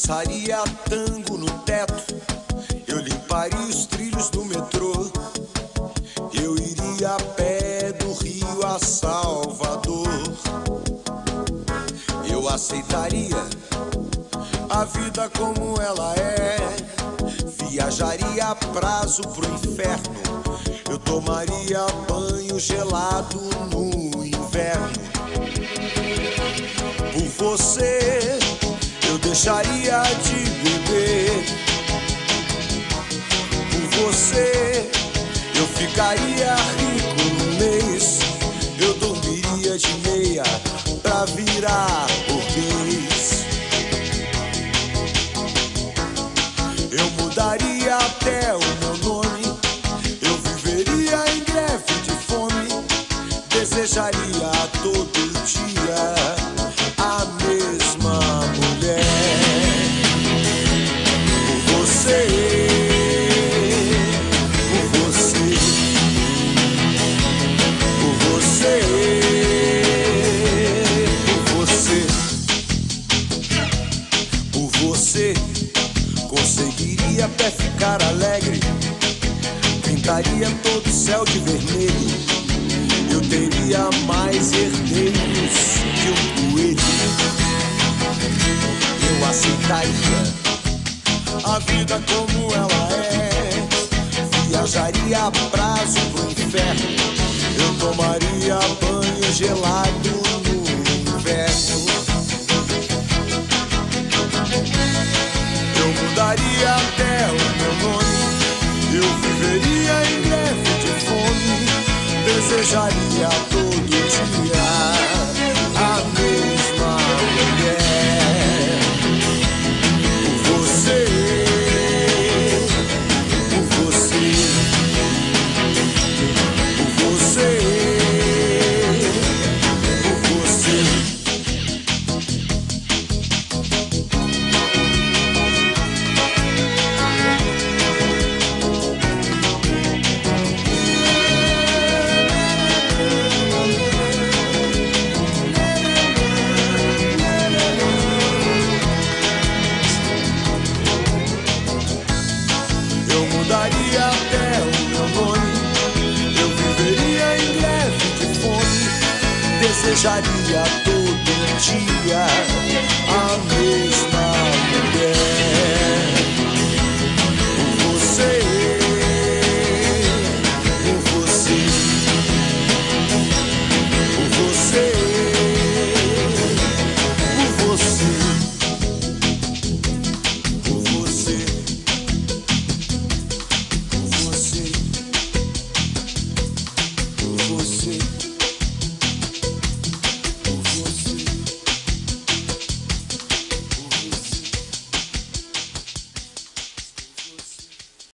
dançaria tango no teto, eu limparia os trilhos do metrô, eu iria a pé do Rio a Salvador. Eu aceitaria a vida como ela é, viajaria a prazo pro inferno, eu tomaria banho gelado no inverno. Por você eu deixaria de beber, por você eu ficaria rico no mês, eu dormiria de meia pra virar burguês. Eu mudaria até o meu nome, eu viveria em greve de fome, desejaria todo dia a mesma mulher. Por você, por você, por você, por você, por você, conseguiria até ficar alegre, pintaria todo o céu de vermelho, eu teria mais herdeiros que um coelho. Eu aceitaria a vida como ela é, viajaria a prazo pro inferno, eu tomaria banho gelado no inverno. Eu mudaria até o meu nome, eu viveria em greve de fome, desejaria todo dia a mesma mulher. Por você, por você, por você, por você. Eu mudaria até o meu nome, eu viveria em greve de fome, desejaria todo dia a mesma